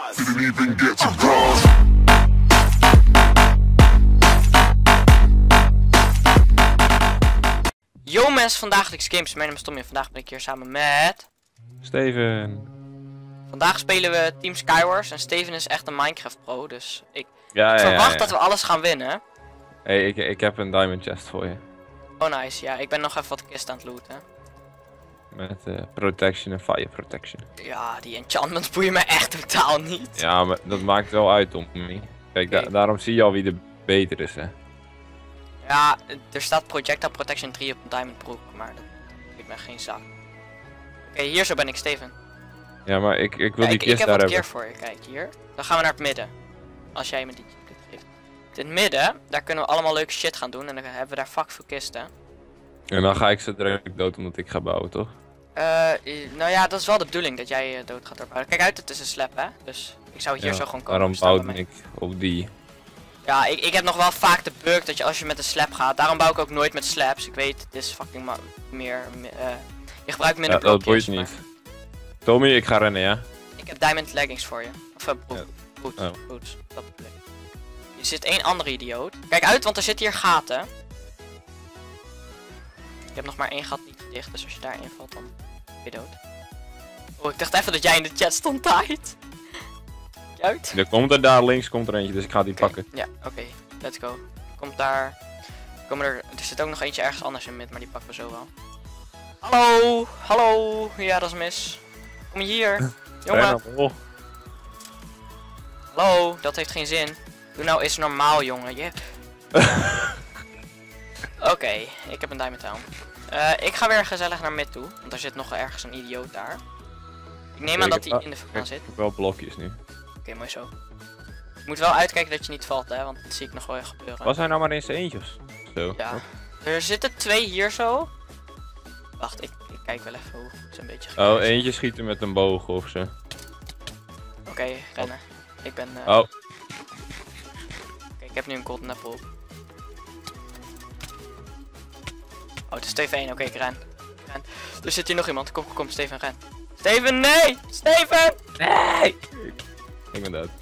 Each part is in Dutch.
Didn't even get to cross. Yo mensen van Dagelijks Games, mijn naam is Tommy en vandaag ben ik hier samen met... Steven. Vandaag spelen we Team Skywars en Steven is echt een Minecraft pro, dus ik Ja. verwacht dat we alles gaan winnen. Hey, ik heb een diamond chest voor je. Oh nice, ja, ik ben nog even wat kist aan het looten. Met protection en fire protection. Ja, die enchantments boeien me echt totaal niet. Ja, maar dat maakt wel uit, Tommy. Kijk, Oké. daarom zie je al wie er beter is, hè. Ja, er staat Projectile Protection 3 op een diamond broek, maar dat geeft me geen zak. Oké, hier zo ben ik, Steven. Ja, maar ik wil Ja, die ik kist heb daar wat hebben. keer voor je, kijk hier. Dan gaan we naar het midden. Als jij me die dit geeft. In het midden, daar kunnen we allemaal leuke shit gaan doen en dan hebben we daar fuck veel kisten. En dan ga ik ze direct dood omdat ik ga bouwen, toch? Nou ja, dat is wel de bedoeling dat jij dood gaat doorbouwen. Kijk uit, het is een slap hè, dus ik zou hier Ja, zo gewoon komen. Waarom staan bij bouwde mij. ik op die? Ja, ik heb nog wel vaak de bug dat je als je met een slap gaat, daarom bouw ik ook nooit met slaps. Ik weet, het is fucking je gebruikt minder Ja, dat blokjes, boeit maar niet. Tommy, ik ga rennen, ja? ik heb diamond leggings voor je. Of Ja. boots, Oh. boots, dat bedoel ik. Je zit één andere idioot. Kijk uit, want er zitten hier gaten. Ik heb nog maar één gat niet dicht, dus als je daarin valt dan ben je dood. Oh, ik dacht even dat jij in de chat stond, Tijd. Kijk uit. Er komt er daar links komt er eentje, dus ik ga die pakken. Ja, oké. Let's go. Komt daar... er zit ook nog eentje ergens anders in mid, maar die pakken we zo wel. Hallo! Hallo! Ja, dat is mis. Kom hier. Jongen. Rennen, oh. Hallo, dat heeft geen zin. Doe nou eens normaal, jongen. Oké, ik heb een diamond helm. Ik ga weer gezellig naar mid toe, want er zit nog ergens een idioot daar. Ik neem aan dat hij in de vulkaan zit. Ik heb wel blokjes nu. Oké, mooi zo. Je moet wel uitkijken dat je niet valt, hè, want dat zie ik nog wel gebeuren. Was hij nou maar in zijn eentje of zo? Ja. Er zitten twee hier zo. Wacht, ik kijk wel even hoe ze een beetje Oh, eentje schieten met een boog of zo. Oké, rennen. Ik ben... Oh, Oké, ik heb nu een golden apple op. Oh, het is Steven 1. Oké, ik ren. Er zit hier nog iemand. Kom, Steven, ren. Steven, nee! Steven! Nee! ik ben dood.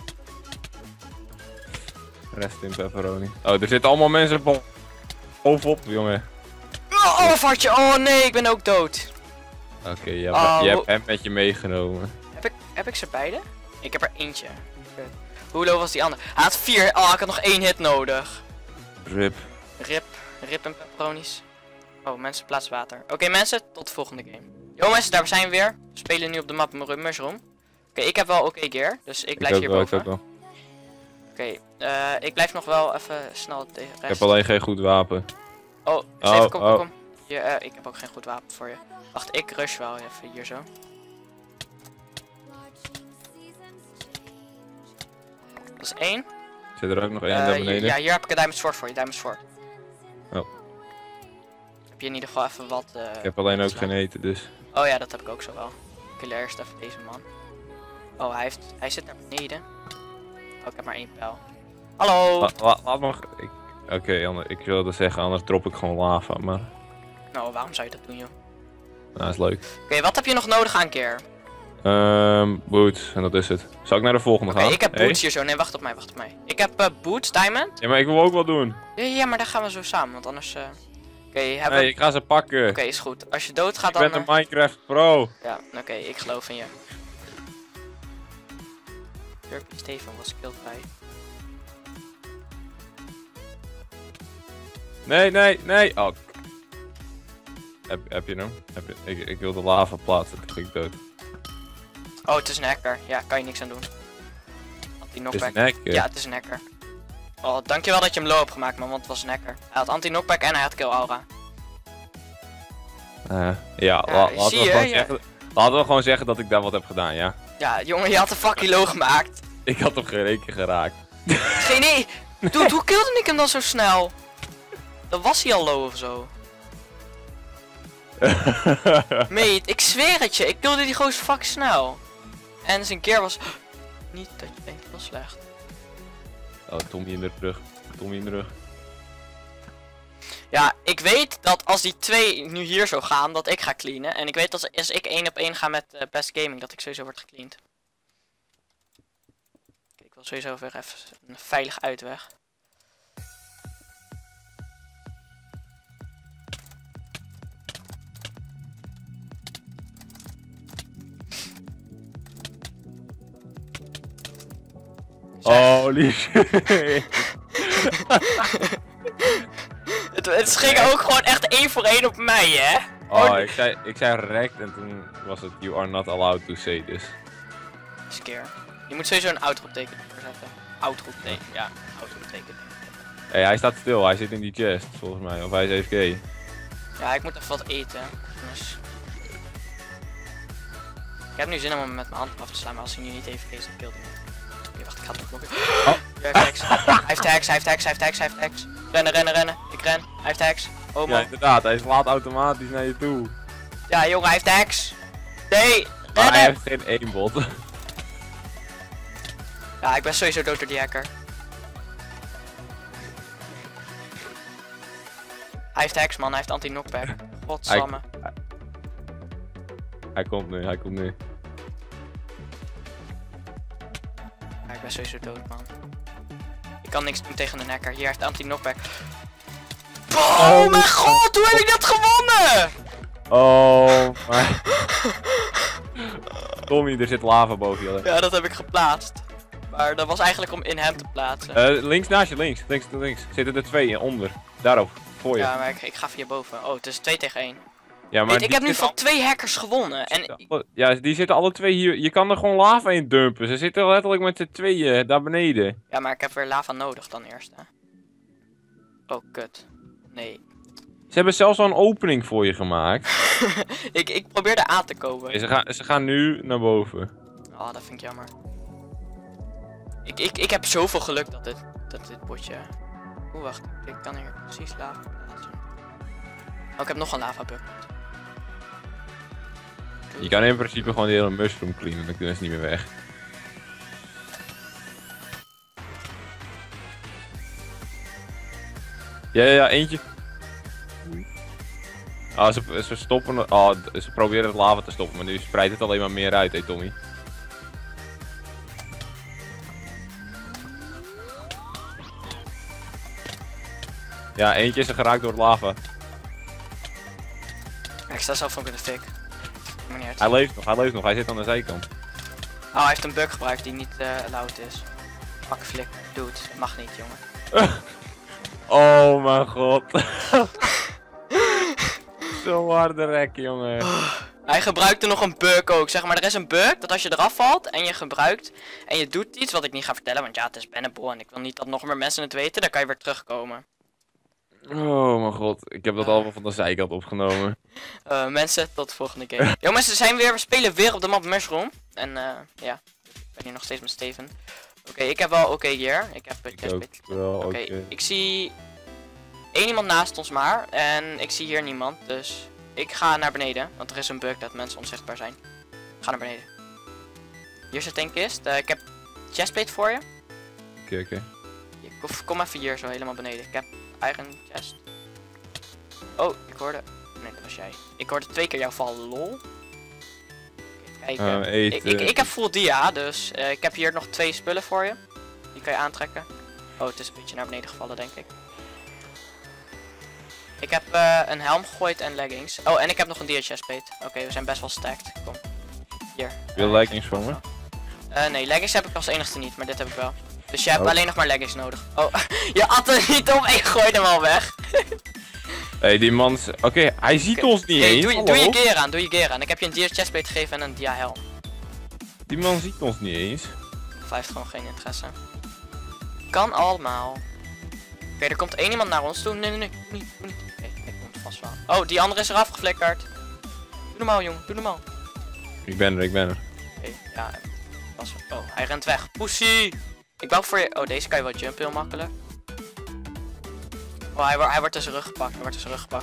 Rest in pepperoni. Oh, er zitten allemaal mensen bovenop, jongen. Oh, vartje! Oh nee, ik ben ook dood. Oké, Oh, je hebt hem met je meegenomen. Heb ik ze beide? Ik heb er eentje. Hoe low was die andere? Hij had 4. Oh, ik had nog 1 hit nodig. Rip. Rip en pepperonis. Oh, mensen, plaats water. Oké, mensen, tot de volgende game. Yo mensen, daar zijn we weer. We spelen nu op de map Mushroom. Oké, ik heb wel oké gear, dus ik blijf hierboven. Ik ook wel. Oké, ik blijf nog wel even snel tegen de Ik rest. heb alleen geen goed wapen. Oh, Steven, kom. oh. Hier, ik heb ook geen goed wapen voor je. Wacht, ik rush wel even hier zo. Dat is 1. Zit er ook nog één daar beneden? Ja, hier heb ik een diamond sword voor je, diamond sword. Oh. Heb je in ieder geval even wat... Ik heb alleen ook geen eten, dus. Oh ja, dat heb ik ook zo wel. Ik kill eerst even deze man. Oh, hij zit naar beneden. Oh, ik heb maar 1 pijl. Hallo! Laat me. Oké, ik wilde zeggen, anders drop ik gewoon lava, maar. Nou, waarom zou je dat doen, joh? Nou, is leuk. Oké, wat heb je nog nodig aan gear? Boots, en dat is het. Zal ik naar de volgende Oké, gaan? ik heb boots hier zo. Nee, wacht op mij. Ik heb boots, diamond. Ja, maar ik wil ook wel doen. Ja, maar daar gaan we zo samen, want anders... Oké, Nee, ik ga ze pakken. Oké, is goed. Als je doodgaat Ik dan... ben een Minecraft pro. Ja, oké, ik geloof in je. Derpy Steven was killed bij. Nee. Oh. Heb je hem? Ik wil de lava plaatsen, toen ging ik dood. Oh, het is een hacker. Ja, kan je niks aan doen. Het is een hacker. Ja, het is een hacker. Oh, dankjewel dat je hem low hebt gemaakt, man, want het was een hacker. Hij had anti-knockback en hij had kill aura. Laten we gewoon zeggen dat ik daar wat heb gedaan, ja? Ja, jongen, je had een fucking low gemaakt. Ik had hem geen één keer geraakt. Geen idee. Dude, hoe killde ik hem dan zo snel? Dan was hij al low of zo. Mate, ik zweer het je. Ik killde die gozer fucking snel. En zijn gear was... Niet dat je denkt, heel slecht. Oh, Tommy in de rug. Ja, ik weet dat als die twee nu hier zo gaan, dat ik ga cleanen. En ik weet dat als ik 1 op 1 ga met Best Gaming, dat ik sowieso word gecleaned. wil sowieso weer even een veilig uitweg. Holy shit. Het ging ook gewoon echt 1 voor 1 op mij, hè? Oh, ik zei rekt en toen was het you are not allowed to say this. Scare. Je moet sowieso een uitroepteken zetten. Uitroepteken, ja. Uitroepteken. Hé, hij staat stil, hij zit in die chest volgens mij, of hij is AFK. Ja, ik moet even wat eten. Dus... Ik heb nu zin om hem met mijn hand af te slaan, maar als hij nu niet even is, dan kill hij niet. Oké, wacht, ik ga het opblokken. Oh. Ja, hij heeft hacks. Hij heeft hacks, hij heeft hacks, hij heeft hacks, hij heeft hacks. Rennen, rennen, rennen. Ik ren. Hij heeft hacks. Oh Ja, man. inderdaad, hij slaat automatisch naar je toe. Ja, jongen, hij heeft hacks. Nee, Maar hij rennen. heeft geen aimbot. Ja, ik ben sowieso dood door die hacker. Hij heeft hacks, man. Hij heeft anti-knockback. Godsamme. Hij komt nu, hij komt nu. Ja, ik ben sowieso dood, man. Ik kan niks doen tegen een hacker. Hier heeft anti-knockback. Oh mijn god, hoe heb ik dat gewonnen? Oh, maar... Tommy, er zit lava boven je. Ja, dat heb ik geplaatst. Maar dat was eigenlijk om in hem te plaatsen. Links naast je, links. Zitten er 2 onder. Daarop, voor je. Ja, maar ik ga via boven. Oh, het is 2 tegen 1. Ja, maar Ik heb nu van 2 hackers gewonnen. En Ja, die zitten alle 2 hier. Je kan er gewoon lava in dumpen. Ze zitten letterlijk met z'n tweeën daar beneden. ja, maar ik heb weer lava nodig dan eerst, hè. Oh, kut. Nee. Ze hebben zelfs al een opening voor je gemaakt. ik probeerde aan te komen. Ze gaan nu naar boven. Oh, dat vind ik jammer. Ik heb zoveel geluk dat dit potje... Oeh, wacht. Ik kan hier precies lava plaatsen. Oh, ik heb nog een lava bucket. Je kan in principe gewoon de hele mushroom cleanen, dan kunnen ze niet meer weg. Ja, eentje. Ah, ze stoppen. Oh, ze proberen het lava te stoppen, maar nu spreidt het alleen maar meer uit, hé Tommy. Ja, eentje is er geraakt door het lava. Ja, ik sta zelf ook in de fik. Maar niet uit. Hij leeft nog, hij zit aan de zijkant. Oh, hij heeft een bug gebruikt die niet allowed is. Fuck flik, dude, dat mag niet, jongen. Oh mijn god. Zo harde rek, jongen. Hij gebruikte nog een bug ook, zeg maar. Er is een bug dat als je eraf valt en je gebruikt en je doet iets wat ik niet ga vertellen, want ja, het is bannable en ik wil niet dat nog meer mensen het weten, dan kan je weer terugkomen. Oh mijn god, ik heb dat allemaal van de zijkant opgenomen. Mensen, tot de volgende game. Yo mensen, we spelen weer op de map Mushroom. En ja, ik ben hier nog steeds met Steven. Oké, ik heb wel oké gear. Ik heb Oké, ik zie 1 iemand naast ons maar. En ik zie hier niemand, dus ik ga naar beneden. Want er is een bug dat mensen onzichtbaar zijn. Ga naar beneden. Hier zit een kist. Ik heb chestplate voor je. Oké. Kom even hier zo helemaal beneden. Ik heb eigen chest. Oh, ik hoorde... Nee, dat was jij. Ik hoorde 2 keer jou vallen, lol. Kijk, ik heb full dia, dus ik heb hier nog 2 spullen voor je. Die kan je aantrekken. Oh, het is een beetje naar beneden gevallen, denk ik. Ik heb een helm gegooid en leggings. Oh, en ik heb nog een dia chestplate. Oké, we zijn best wel stacked. Kom. Hier. Wil je leggings van me? Nee, leggings heb ik als enigste niet, maar dit heb ik wel. Dus je hebt alleen nog maar leggings nodig. Oh, je at er niet op en je gooit hem al weg. Hé, die man... Oké, hij ziet ons niet eens. Doe je gear aan, doe je gear aan. Ik heb je een dia chestplate gegeven en een dia helm. Die man ziet ons niet eens. Of hij heeft gewoon geen interesse. Kan allemaal. Oké, er komt 1 iemand naar ons toe. Nee, niet. Oké, ik moet vast wel. Oh, die andere is eraf geflikkerd. Doe normaal, jongen, doe normaal. Ik ben er. Oké, ja. Oh, hij rent weg. Pussy! Ik bouw voor je. Oh, deze kan je wel jumpen heel makkelijk. Oh, hij wordt tussen rug gepakt.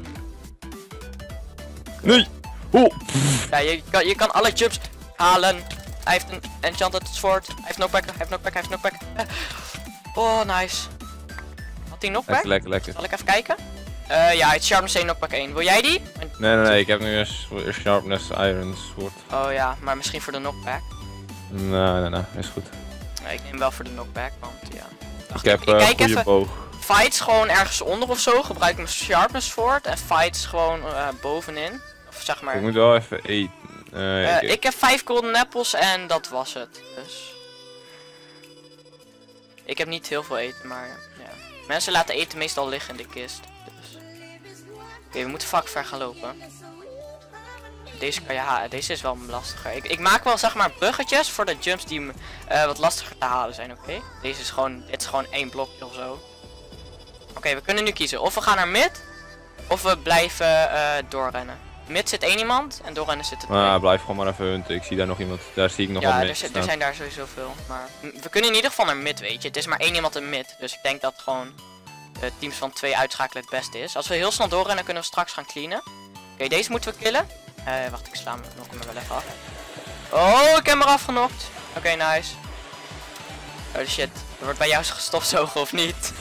Nee! Oh! Ja, je kan alle jumps halen. Hij heeft een enchanted sword. Hij heeft knockback. Oh, nice. Had hij knockback? Lekker. Zal ik even kijken? Ja, hij heeft sharpness 1, knockback 1. Wil jij die? Nee, ik heb nu een sharpness iron sword. Oh ja, maar misschien voor de knockback. Nee, is goed. Nee, ik neem wel voor de knockback, want ja. Ik heb ik kijk goede even. boog. Fights gewoon ergens onder of zo, gebruik mijn sharpness sword. En fights gewoon bovenin. Of zeg maar. Ik moet wel even eten. Ik heb 5 golden apples en dat was het. Dus. Ik heb niet heel veel eten, maar ja. Mensen laten eten meestal liggen in de kist. Dus. Oké, we moeten vaak ver gaan lopen. Deze kan je halen. Deze is wel lastiger. Ik maak wel zeg maar bruggetjes voor de jumps die wat lastiger te halen zijn, oké? Deze is gewoon, dit is gewoon 1 blokje of zo. Oké, we kunnen nu kiezen. Of we gaan naar mid, of we blijven doorrennen. Mid zit 1 iemand en doorrennen zit er 2. Ah, blijf gewoon maar even hunten. Ik zie daar nog iemand. Daar zie ik nog ja, wat er zijn daar sowieso veel. Maar we kunnen in ieder geval naar mid, weet je. Het is maar 1 iemand in mid. Dus ik denk dat gewoon teams van 2 uitschakelen het beste is. Als we heel snel doorrennen kunnen we straks gaan cleanen. Oké, deze moeten we killen. Wacht, ik sla hem wel even af. Oh, ik heb hem eraf genokt. Oké, nice. Oh shit, er wordt bij jou gestofzogen of niet?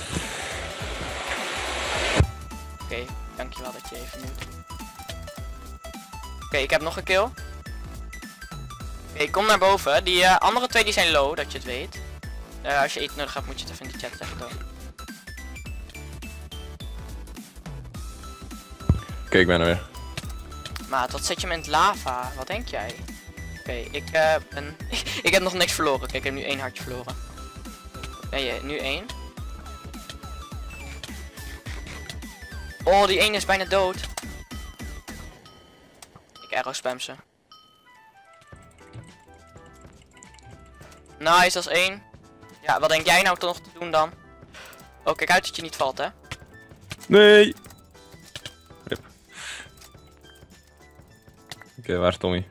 Oké, dankjewel dat je even doet. Oké, ik heb nog een kill. Oké, kom naar boven. Die andere 2 die zijn low, dat je het weet. Als je eten nodig hebt moet je het even in de chat zeggen dan. Oké, ik ben er weer. Maat, wat zet je me in het lava? Wat denk jij? Oké, ik ben... ik heb nog niks verloren. Kijk, ik heb nu 1 hartje verloren. Nee, nu 1. Oh, die 1 is bijna dood. Ik arrow spam ze. Nice, dat is 1. Ja, wat denk jij nou toch nog te doen dan? Oh, kijk uit dat je niet valt, hè? Nee! Oké, waar is Tommy?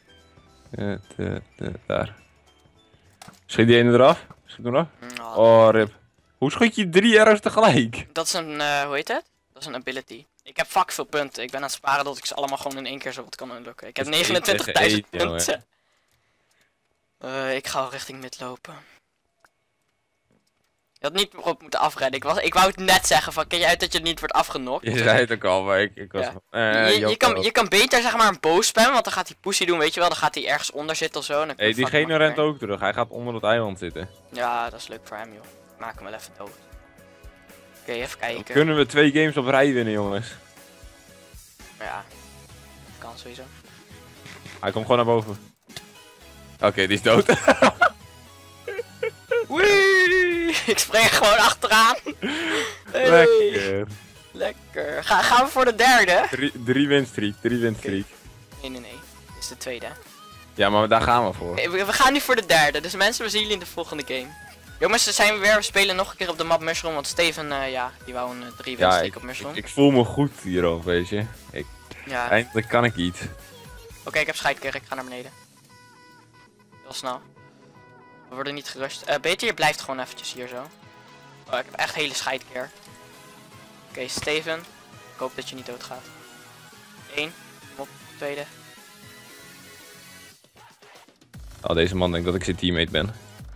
Daar. Schiet die ene eraf? Schiet hem eraf? Oh, rip. Hoe schiet je 3 arrows tegelijk? Dat is een, hoe heet het? Dat is een ability. Ik heb fuck veel punten. Ik ben aan het sparen dat ik ze allemaal gewoon in 1 keer zo wat kan unlocken. Ik heb 29.000 punten. Ik ga al richting mid lopen. Je had niet op moeten afredden. Ik wou het net zeggen van, ken je uit dat je niet wordt afgenokt? Je zei het ook al, maar ik was... Ja. Je kan beter zeg maar een boos spammen, want dan gaat hij pussy doen, weet je wel. Dan gaat hij ergens onder zitten of zo. Hey, diegene rent ook terug. Hij gaat onder het eiland zitten. Ja, dat is leuk voor hem, joh. Maak hem wel even dood. Oké, even kijken. Dan kunnen we 2 games op rij winnen, jongens. Ja, kan sowieso. Hij komt gewoon naar boven. Oké, die is dood. Wee! Ik spring er gewoon achteraan. Hey. Lekker. Lekker. Gaan we voor de derde? 3 winstreak, 3 winstreak. Nee. Dit is de tweede. Ja, maar daar gaan we voor. We gaan nu voor de derde. Dus mensen, we zien jullie in de volgende game. Jongens, we spelen nog een keer op de map Mushroom. Want Steven, ja, die wou een 3 winstreak op Mushroom. Ik voel me goed hierop, weet je. Ja. Eindelijk kan ik iets. Oké, ik heb scheidkeer. Ik ga naar beneden. Heel snel. We worden niet gerust. Beter, je blijft gewoon eventjes hier zo. Oh, ik heb echt hele scheidkeer. Oké, Steven. Ik hoop dat je niet doodgaat. 1. Kom op. Tweede. Oh, deze man denkt dat ik zijn teammate ben.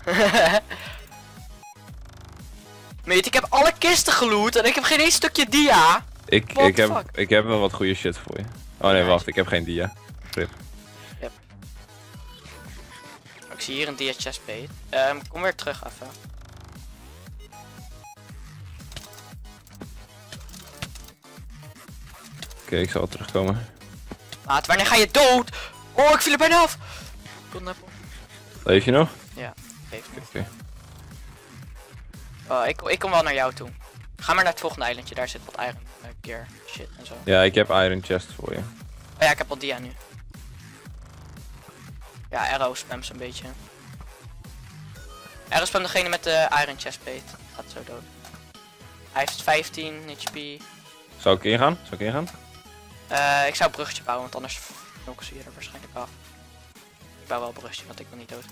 Meet, ik heb alle kisten geloot en ik heb geen één stukje dia. Ik heb wel wat goede shit voor je. Oh nee, wacht, ik heb geen dia. Rip. Yep. Ik zie hier een dia chestplate. Kom weer terug even. Oké, ik zal wel terugkomen. Maat, wanneer ga je dood? Oh, ik viel er bijna af. Leef je nog? Ja, geef me. Oké. Oh, ik kom wel naar jou toe. Ga maar naar het volgende eilandje, daar zit wat iron gear shit en zo. Ja, ik heb iron chest voor je. Oh ja, ik heb al dia nu. Ja, arrow spams een beetje. Arrow spam degene met de iron chestplate. Gaat zo dood. Hij heeft 15 HP. Zou ik ingaan? Ik zou een bruggetje bouwen, want anders knokken ze je er waarschijnlijk af. Ik bouw wel een bruggetje, want ik wil niet dood.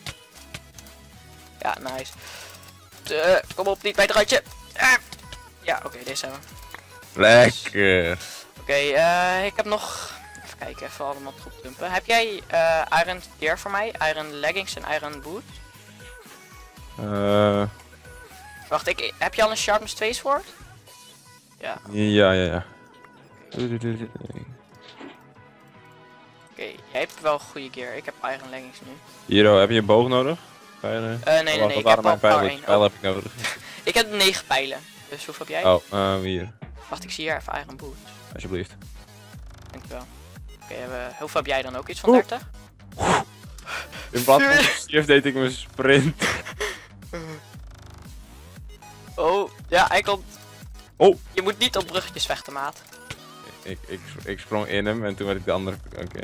Ja, nice. Kom op, niet bij het randje. Ja, oké, deze hebben we. Lekker. Oké, ik heb nog... Even kijken, even allemaal troep dumpen. Heb jij iron gear voor mij? Iron leggings en iron boots? Wacht, heb je al een sharpness 2 sword? Ja. Ja. Oké, jij hebt wel goede gear. Ik heb iron leggings nu. Hiro, heb je een boog nodig? Pijlen? Nee, Wat ik heb waren al mijn paar pijlen? 1. Pijlen heb ik nodig. Ik heb 9 pijlen. Dus hoeveel heb jij? Oh, hier. Wacht, ik zie hier even Iron Boots. Alsjeblieft. Dankjewel. Oké, hoeveel heb jij dan ook? Iets van 30? In plaats van shift deed ik mijn sprint. Oh, ja, hij komt. Oh! Je moet niet op bruggetjes vechten, maat. Ik sprong in hem en toen werd ik de andere... Oké.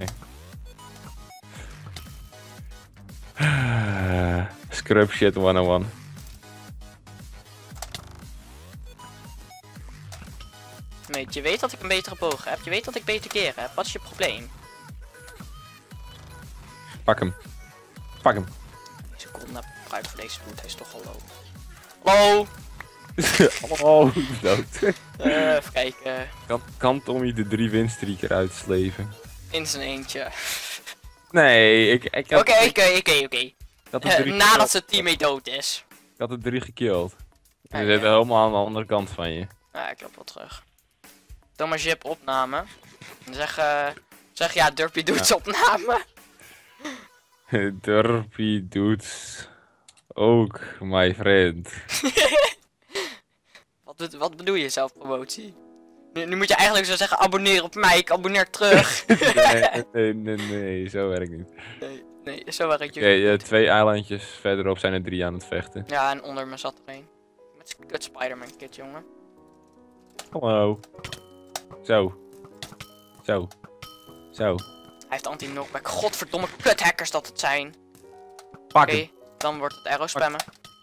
Scrub shit 101. Mate, je weet dat ik een betere boog heb. Je weet dat ik beter keren heb. Wat is je probleem? Pak hem. Pak hem. Seconde gebruik voor deze boot. Hij is toch al low. Hallo! Oh, dood. Even kijken. Kan Tommy de 3 winstreak eruit sleven? In zijn eentje. Nee, ik had... Oké. Ik had de 3 Nadat zijn teammate dood is. Ik had de 3 gekilld. Ze Ja, zitten helemaal aan de andere kant van je. Ja, ik loop wel terug. Doe maar Jip opname. En zeg ja, Derpy doet opname. Derpy doet ook, my friend. Wat bedoel je zelfpromotie? Nu moet je eigenlijk zo zeggen, abonneer op mij, ik abonneer terug. nee, zo werkt niet. Nee, zo werkt Oké, je. 2 eilandjes verderop zijn er 3 aan het vechten. Ja, en onder me zat er een. Met kut Spider-Man kit, jongen. Hallo. Zo. Zo. Zo. Hij heeft anti-knockback. Godverdomme kuthackers dat het zijn. Pak Oké, hem. dan wordt het arrow spammen.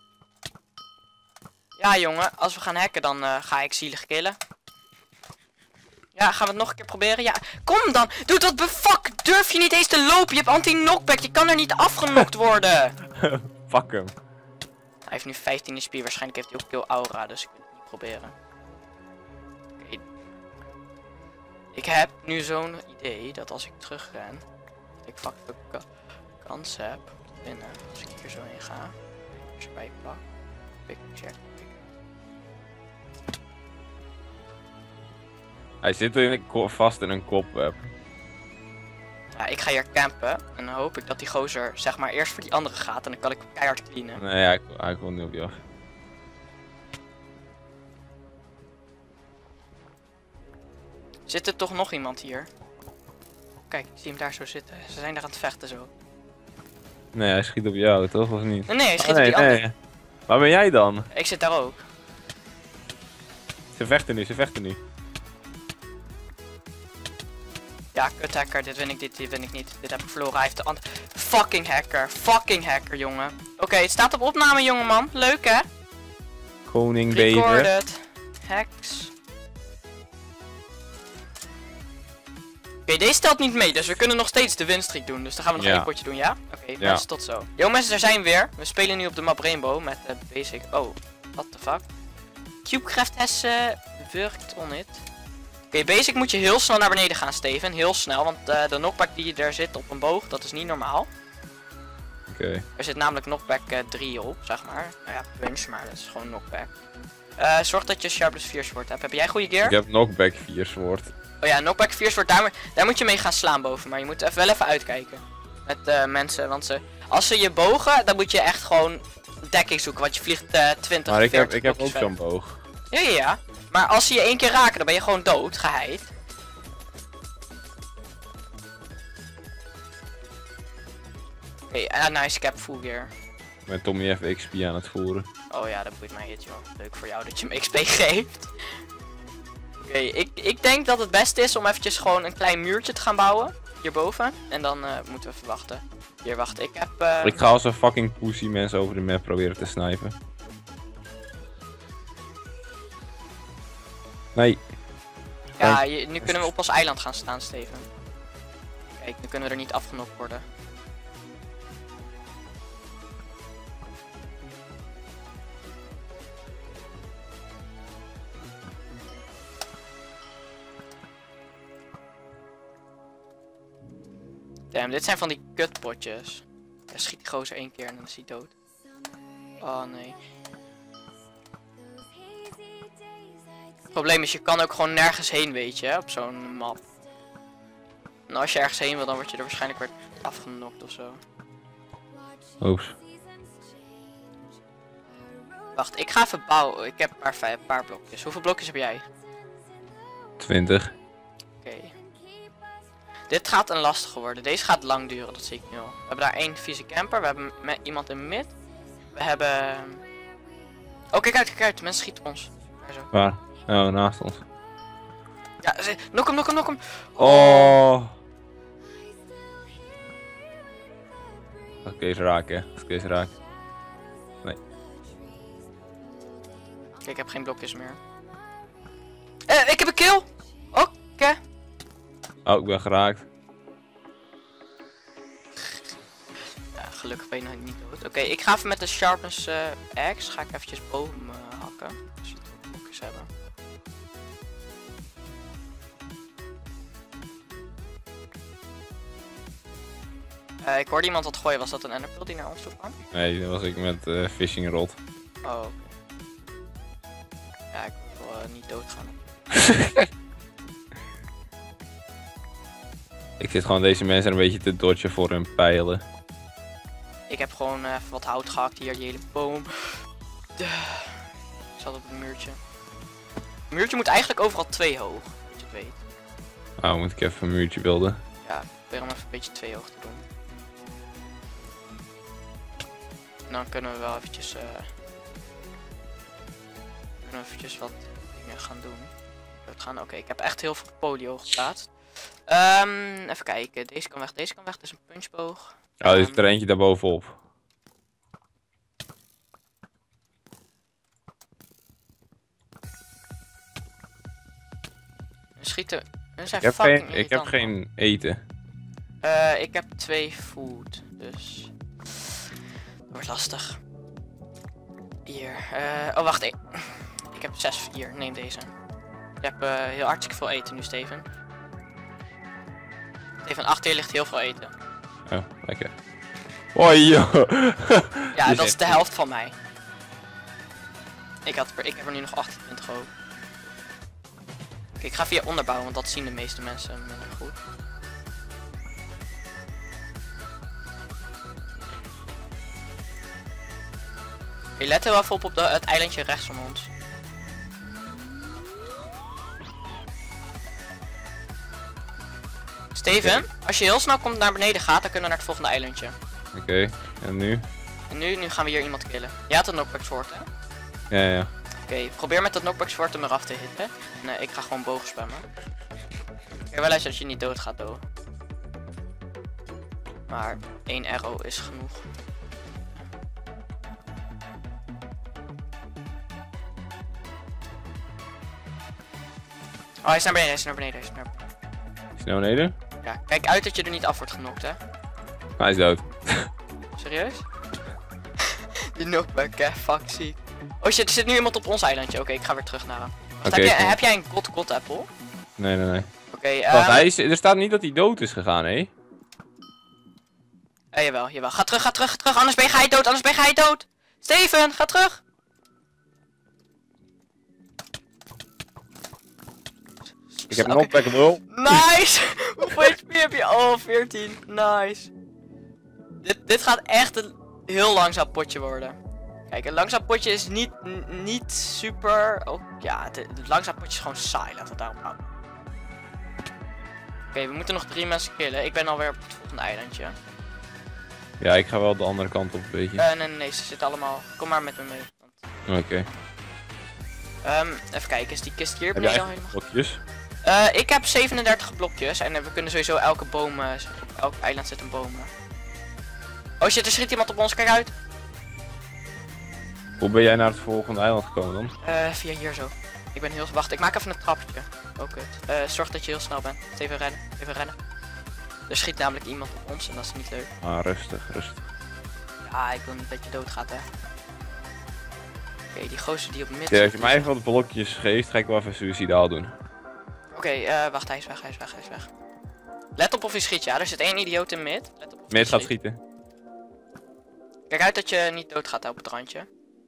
Ja, jongen, als we gaan hacken, dan ga ik zielig killen. Ja, gaan we het nog een keer proberen? Ja, kom dan! Doe dat befuck! Durf je niet eens te lopen? Je hebt anti-knockback, je kan er niet afgenokt worden! Pak hem. Hij heeft nu 15 in spier, waarschijnlijk heeft hij ook kill aura, dus ik wil het niet proberen. Oké. Ik heb nu zo'n idee dat als ik terugren, dat ik fuck kans heb om te winnen. Als ik hier zo heen ga, als je erbij plak, pick, check, pick. Hij zit vast in een cobweb. Ja, ik ga hier campen en dan hoop ik dat die gozer zeg maar eerst voor die andere gaat en dan kan ik keihard cleanen. Nee, hij komt niet op je af. Zit er toch nog iemand hier? Kijk, ik zie hem daar zo zitten. Ze zijn daar aan het vechten zo. Nee, hij schiet op jou, toch? Of niet? Nee, hij schiet op die andere. Waar ben jij dan? Ik zit daar ook. Ze vechten nu. Ja, kut hacker, dit win ik niet. Dit heb ik verloren. Hij heeft de andere. Fucking hacker, jongen. Oké, het staat op opname, jongeman. Leuk, hè? Koning Record Bever. het. Hacks. Oké, deze telt niet mee, dus we kunnen nog steeds de winstreak doen. Dus dan gaan we nog één potje doen, ja? Oké, mensen, tot zo. Yo mensen, er zijn we weer. We spelen nu op de map Rainbow met de basic... Oh, what the fuck? Cubecraft has worked on it. Oké, basic moet je heel snel naar beneden gaan, Steven. Heel snel, want de knockback die er zit op een boog, dat is niet normaal. Oké. Er zit namelijk knockback 3 op, zeg maar. Nou ja, punch, maar dat is gewoon knockback. Zorg dat je Sharpless 4 sword hebt. Heb jij goede gear? Ik heb knockback 4 sword. Oh ja, knockback 4 sword, daar moet je mee gaan slaan boven. Maar je moet wel even uitkijken. Met mensen, want als ze je bogen, dan moet je echt gewoon dekking zoeken. Want je vliegt 20, Maar 40 ik heb ook blokjes zo'n verder. boog. Ja. Maar als ze je 1 keer raken, dan ben je gewoon dood, geheid. Oké, nice, ik heb full gear. Ik ben Tommy even XP aan het voeren. Oh ja, dat boeit mij het, joh. Leuk voor jou dat je me XP geeft. Oké, ik denk dat het beste is om eventjes gewoon een klein muurtje te gaan bouwen. Hierboven. En dan moeten we even wachten. Hier, wacht, ik heb... Ik ga als een fucking pussy mensen over de map proberen te snipen. Nee. Ja, nu kunnen we op ons eiland gaan staan, Steven. Kijk, nu kunnen we er niet afgenokt worden. Damn, dit zijn van die kutpotjes. Ja, schiet die gozer 1 keer en dan is hij dood. Oh nee. Het probleem is, je kan ook gewoon nergens heen, weet je, op zo'n map. En als je ergens heen wil, dan word je er waarschijnlijk weer afgenokt of zo. Oeps. Wacht, ik ga even bouwen. Ik heb een paar blokjes. Hoeveel blokjes heb jij? 20. Oké. Dit gaat een lastige worden. Deze gaat lang duren, dat zie ik nu al. We hebben daar één vieze camper. We hebben iemand in mid. We hebben... Oh, kijk uit. Mensen schieten op ons. Daar zo. Waar? Oh, naast ons. Ja, nok hem. Oh. Oké, ze raken. Oké, ze raken. Nee. Kijk, ik heb geen blokjes meer. Ik heb een kill! Oké. Oh, ik ben geraakt. Ja, gelukkig ben je nog niet dood. Oké, ik ga even met de sharpness axe. Ga ik eventjes bomen hakken. Dus we blokjes hebben. Ik hoorde iemand wat gooien. Was dat een enderpearl die naar ons toe kwam? Nee, dat was ik met fishing rod. Oh, oké. Ja, ik wil niet doodgaan. Ik zit gewoon deze mensen een beetje te dodgen voor hun pijlen. Ik heb gewoon even wat hout gehakt hier, die hele boom. Ik zat op een muurtje. Het muurtje moet eigenlijk overal 2 hoog, dat je het weet. Nou, moet ik even een muurtje beelden. Ja, ik probeer hem even een beetje 2 hoog te doen. En dan kunnen we wel eventjes, wat dingen gaan doen. Oké, ik heb echt heel veel polio geplaatst. Even kijken, deze kan weg, dit is een punchboog. Oh, er is er eentje daarbovenop. Schieten, zijn fucking ik heb geen eten. Ik heb 2 food, dus... Dat wordt lastig. Hier, oh wacht, ik heb 6, hier, neem deze. Je hebt heel hartstikke veel eten nu, Steven. Steven, achter je ligt heel veel eten. Oh, lekker. Oh joh. Ja, dat is de helft van mij. Ik heb er nu nog 28 ook. Oké, ik ga via onderbouwen, want dat zien de meeste mensen minder goed. Je let heel even op het eilandje rechts van ons. Steven, als je heel snel komt naar beneden gaat, dan kunnen we naar het volgende eilandje. Oké, en nu? En nu gaan we hier iemand killen. Je had een knockback sword, hè? Ja. Oké, probeer met dat knockback sword hem eraf te hitten. En ik ga gewoon bogen spammen. Kijk wel eens dat je niet dood gaat, dood. Maar 1 arrow is genoeg. Oh, hij is naar beneden, Is hij naar beneden? Ja, kijk uit dat je er niet af wordt genokt, hè. Hij is dood. Serieus? Die knockback, hè, fuck ziek. Oh shit, er zit nu iemand op ons eilandje. Oké, ik ga weer terug naar hem. Heb jij een god apple? Nee. Oké, wacht, er staat niet dat hij dood is gegaan, hé? Jawel. Ga terug, anders ben je dood, Steven, ga terug! Ik heb een knockback wel. Nice! Hoeveel HP heb je? Oh, 14. Nice. Dit gaat echt een heel langzaam potje worden. Kijk, een langzaam potje is niet super... Oh, ja, het langzaam potje is gewoon saai. Laten we het daarop houden. Oké, we moeten nog 3 mensen killen. Ik ben alweer op het volgende eilandje. Ja, ik ga wel de andere kant op een beetje. Nee, ze zitten allemaal... Kom maar met me mee. Oké. Even kijken, is die kist hier Heb beneden jij al helemaal? blokjes? Ik heb 37 blokjes en we kunnen sowieso elke boom... op elk eiland zit een boom. Oh shit, er schiet iemand op ons, kijk uit! Hoe ben jij naar het volgende eiland gekomen dan? Via hier zo. Ik ben heel... Wacht, ik maak even een trapje. Oh kut. Zorg dat je heel snel bent. Even rennen. Er schiet namelijk iemand op ons en dat is niet leuk. Ah, rustig. Ja, ik wil niet dat je doodgaat, hè. Oké, die gozer die op mid... Ja, als je mij even wat blokjes geeft, ga ik wel even suicidaal doen. Oké, wacht, hij is weg. Let op of hij schiet, ja. Er zit 1 idioot in mid. Let op of Mid gaat schieten. Kijk uit dat je niet doodgaat op het randje.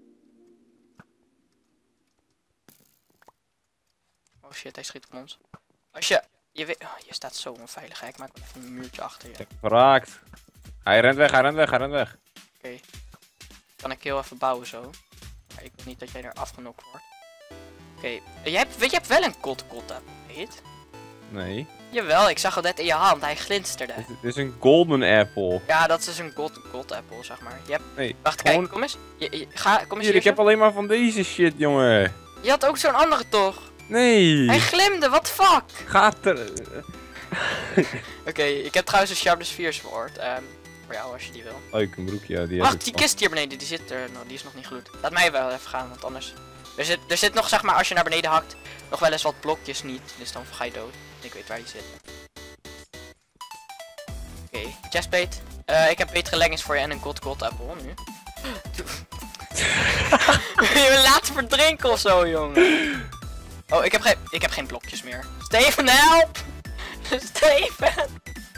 Oh shit, hij schiet op ons. Als je weet... Oh, je staat zo onveilig, hè. Ik maak wel even een muurtje achter je. Ik heb hem geraakt. Hij rent weg. Oké. Kan ik heel even bouwen zo. ik wil niet dat jij er afgenokt wordt. Oké, je hebt wel een kot apple, weet? Nee. Jawel, ik zag het net in je hand, hij glinsterde. Het is een golden apple. Ja, dat is een god apple, zeg maar. Je hebt... Nee. Wacht, gewoon... kijk, kom eens. Kom eens Hier, ik heb alleen maar van deze shit, jongen. Je had ook zo'n andere toch? Nee. Hij glimde, what the fuck? Gaat er... Oké, ik heb trouwens een Sharpness 4 sword. Voor jou als je die wil. Leuk, een broekje, ja, die heb Wacht, ik die al. kist hier beneden, die zit er nog, die is nog niet gloed. Laat mij wel even gaan, want anders... Er zit nog, zeg maar, als je naar beneden hakt, nog wel eens wat blokjes niet. Dus dan ga je dood. Ik weet waar die zit. Oké, chestplate. Ik heb betere leggings voor je en een god apple nu. Je me laten verdrinken of zo, jongen. Oh, ik heb geen blokjes meer. Steven, help! Steven!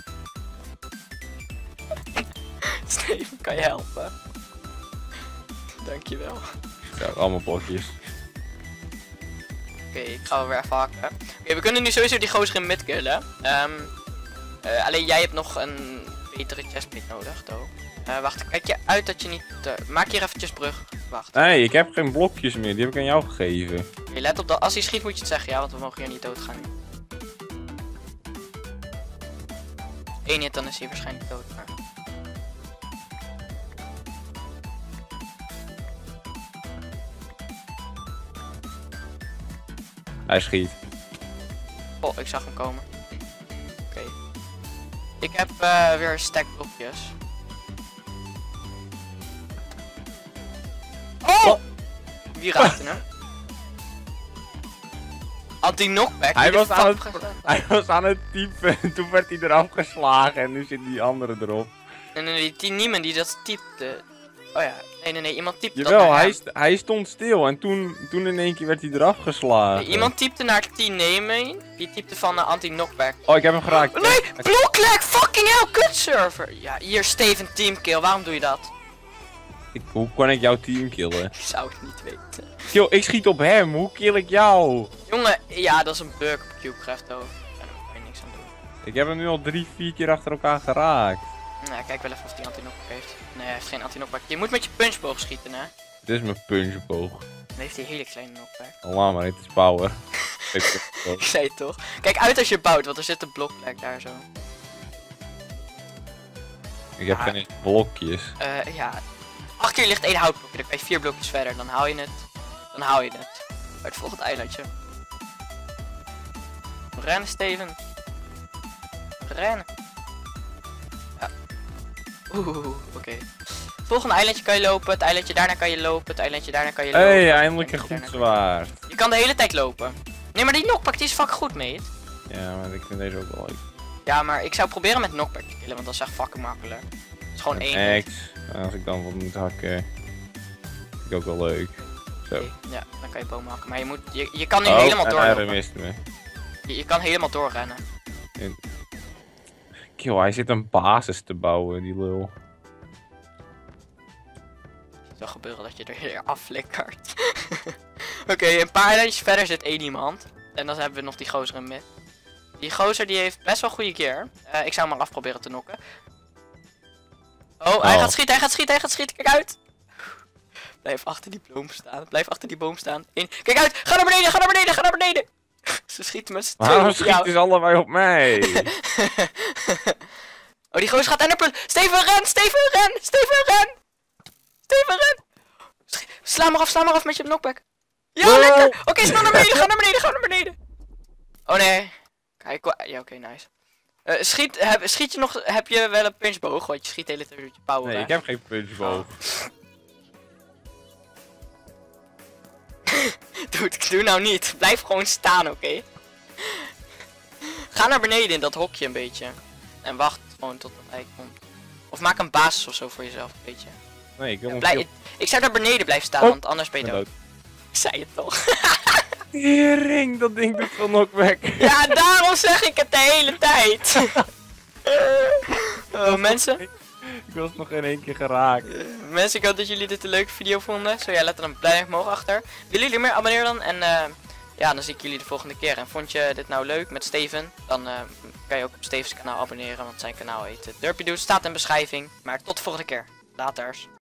Steven, kan je helpen? Dankjewel. Ja, allemaal blokjes. Oké, ik ga wel weer even hakken. Oké, we kunnen nu sowieso die gozer in mid killen. Alleen jij hebt nog een betere chestplate nodig, toch? Wacht, kijk je uit dat je niet... maak hier eventjes brug. Wacht. Nee, ik heb geen blokjes meer, die heb ik aan jou gegeven. Oké, let op dat als hij schiet moet je het zeggen, ja, want we mogen hier niet doodgaan. 1 hit, dan is hij waarschijnlijk dood. Maar... Hij schiet. Oh, ik zag hem komen. Oké. Ik heb weer een stack blokjes. Oh! Wie raakte hem? Anti-knockback. Hij was aan het typen en toen werd hij eraf geslagen en nu zit die andere erop. Nee, die niemand die dat typte. Oh ja, nee, iemand typte Jawel, dat naar hij stond stil en toen in één keer werd hij eraf geslagen. Nee, iemand typte naar T-Naming, die typte van, Ik heb hem nu al 3-4 keer achter elkaar geraakt. kijk wel even of hij anti-knockback heeft. Nee, hij heeft geen anti-knockback. Je moet met je punchboog schieten, hè. Dit is mijn punchboog. Dan heeft hij een hele kleine knockback. Laat maar, het is power. Ik zei het toch. Kijk uit als je bouwt, want er zit een blokplek daar zo. Ik heb geen blokjes. Ja. Achter keer ligt 1 houtblokje, dan kan je 4 blokjes verder. Dan haal je het. Bij het volgende eilandje. Rennen, Steven. Rennen. Ja. Oké. Volgende eilandje kan je lopen, het eilandje daarna kan je lopen, het eilandje daarna kan je lopen. Hey, eindelijk een goed zwaard. Je kan de hele tijd lopen. Nee, maar die knockback die is fucking goed, mate. Ja, maar ik vind deze ook wel leuk. Ja, maar ik zou proberen met knockback te killen, want dat is echt fucking makkelijk. Het is gewoon 1. X. Als ik dan wat moet hakken. Vind ik ook wel leuk. Zo. Okay, ja, dan kan je bomen hakken. Maar je kan nu helemaal doorlopen. Hij mist me. Je kan helemaal doorrennen. Kill, hij zit een basis te bouwen, die lul. Het zal gebeuren dat je er weer afflikkert. Oké, een paar eilandjes verder zit 1 iemand. En dan hebben we nog die gozer in mid. Die gozer die heeft best wel goede keer. Ik zou hem maar afproberen te knokken. Oh, hij gaat schieten. Kijk uit. Blijf achter die boom staan. Kijk uit. Ga naar beneden. Ze schieten met z'n tweeën. Waarom schieten ze allebei op mij? Oh, die gozer gaat enderpearl. Steven, ren. Sla maar af met je knockback. Ja, wow. lekker. Oké, snel naar beneden. Ga naar beneden. Oh nee. Kijk, ja, oké, nice. Schiet je nog, heb je wel een punchboog? Want je schiet de hele tijd met je power. Nee, ik heb geen punchboog. Doe nou niet. Blijf gewoon staan, oké? Ga naar beneden in dat hokje een beetje. En wacht gewoon tot hij komt. Of maak een basis of zo voor jezelf, een beetje. Nee, ik wil ik zou naar beneden blijven staan, want anders ben je dood. Ik zei het toch. Tering, dat ding doet veel knockback. Ja, daarom zeg ik het de hele tijd. Oh, mensen. Ik was nog in 1 keer geraakt. Mensen, ik hoop dat jullie dit een leuke video vonden. Zo ja, let er een blij omhoog achter. Willen jullie meer abonneren dan? En ja, dan zie ik jullie de volgende keer. En vond je dit nou leuk met Steven? Dan kan je ook op Stevens kanaal abonneren. Want zijn kanaal heet Derpy Dude. Staat in de beschrijving. Maar tot de volgende keer. Laters.